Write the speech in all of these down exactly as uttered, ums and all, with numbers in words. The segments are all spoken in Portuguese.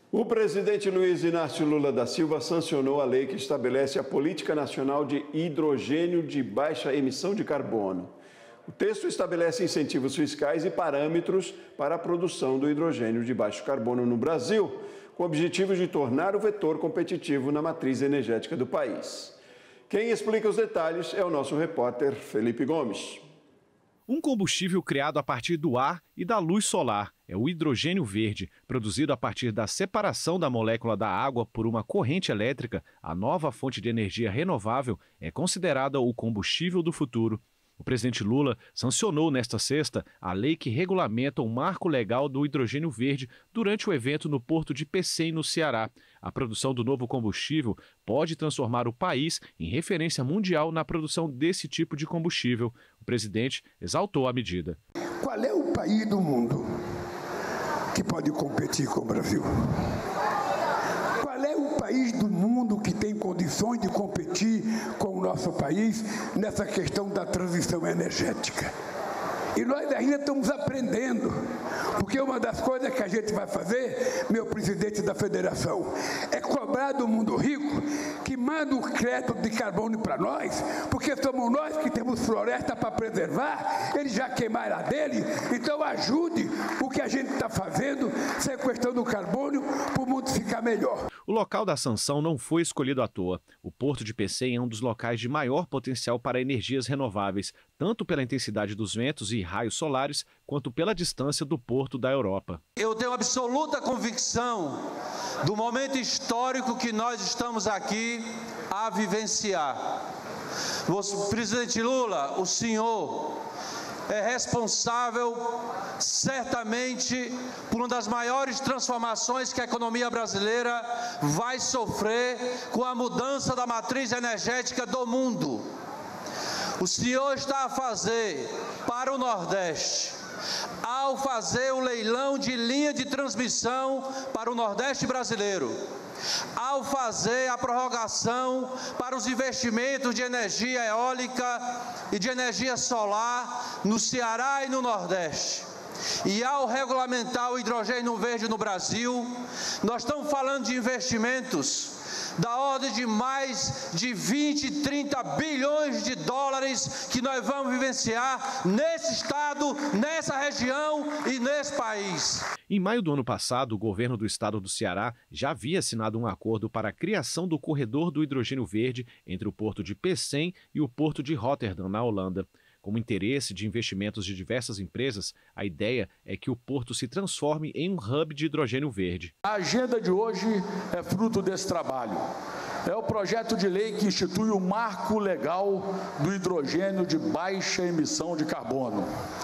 O presidente Luiz Inácio Lula da Silva sancionou a lei que estabelece a Política Nacional de Hidrogênio de Baixa Emissão de Carbono. O texto estabelece incentivos fiscais e parâmetros para a produção do hidrogênio de baixo carbono no Brasil, com o objetivo de tornar o vetor competitivo na matriz energética do país. Quem explica os detalhes é o nosso repórter Felipe Gomes. Um combustível criado a partir do ar e da luz solar é o hidrogênio verde, produzido a partir da separação da molécula da água por uma corrente elétrica. A nova fonte de energia renovável é considerada o combustível do futuro. O presidente Lula sancionou nesta sexta a lei que regulamenta o marco legal do hidrogênio verde durante o evento no Porto de Pecém, no Ceará. A produção do novo combustível pode transformar o país em referência mundial na produção desse tipo de combustível. O presidente exaltou a medida. Qual é o país do mundo que pode competir com o Brasil? Qual é o país do mundo que tem condições de competir com o nosso país nessa questão da transição energética? E nós ainda estamos aprendendo, porque uma das coisas que a gente vai fazer, meu presidente da federação, é cobrar do mundo rico que manda o crédito de carbono para nós, porque somos nós que temos floresta para preservar, eles já queimaram a dele, então ajude o que a gente está fazendo, sequestrando o carbono, para o mundo ficar melhor. O local da sanção não foi escolhido à toa. O Porto de Pecém é um dos locais de maior potencial para energias renováveis, tanto pela intensidade dos ventos e raios solares, quanto pela distância do porto da Europa. Eu tenho absoluta convicção do momento histórico que nós estamos aqui a vivenciar. O presidente Lula, o senhor é responsável, certamente, por uma das maiores transformações que a economia brasileira vai sofrer com a mudança da matriz energética do mundo. O senhor está a fazer para o Nordeste, ao fazer o leilão de linha de transmissão para o Nordeste brasileiro, ao fazer a prorrogação para os investimentos de energia eólica e de energia solar no Ceará e no Nordeste, e ao regulamentar o hidrogênio verde no Brasil, nós estamos falando de investimentos da ordem de mais de vinte, trinta bilhões de dólares que nós vamos vivenciar nesse estado, nessa região e nesse país. Em maio do ano passado, o governo do estado do Ceará já havia assinado um acordo para a criação do corredor do hidrogênio verde entre o porto de Pecém e o porto de Rotterdam, na Holanda. Com o interesse de investimentos de diversas empresas, a ideia é que o porto se transforme em um hub de hidrogênio verde. A agenda de hoje é fruto desse trabalho. É o projeto de lei que institui o marco legal do hidrogênio de baixa emissão de carbono.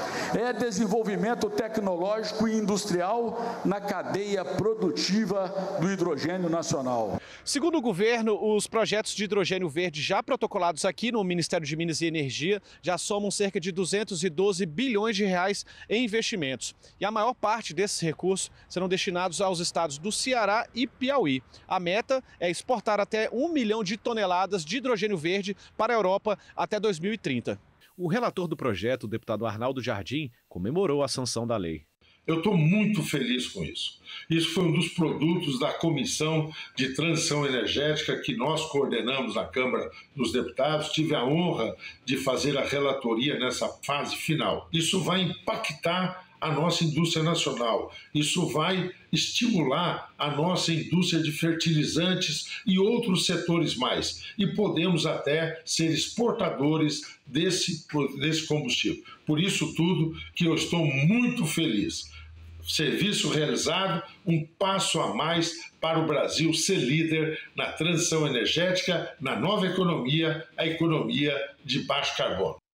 É desenvolvimento tecnológico e industrial na cadeia produtiva do hidrogênio nacional. Segundo o governo, os projetos de hidrogênio verde já protocolados aqui no Ministério de Minas e Energia já somam cerca de duzentos e doze bilhões de reais em investimentos. E a maior parte desses recursos serão destinados aos estados do Ceará e Piauí. A meta é exportar até um milhão de toneladas de hidrogênio verde para a Europa até dois mil e trinta. O relator do projeto, o deputado Arnaldo Jardim, comemorou a sanção da lei. Eu estou muito feliz com isso. Isso foi um dos produtos da Comissão de Transição Energética que nós coordenamos na Câmara dos Deputados. Tive a honra de fazer a relatoria nessa fase final. Isso vai impactar a nossa indústria nacional. Isso vai estimular a nossa indústria de fertilizantes e outros setores mais. E podemos até ser exportadores desse, desse combustível. Por isso tudo que eu estou muito feliz. Serviço realizado, um passo a mais para o Brasil ser líder na transição energética, na nova economia, a economia de baixo carbono.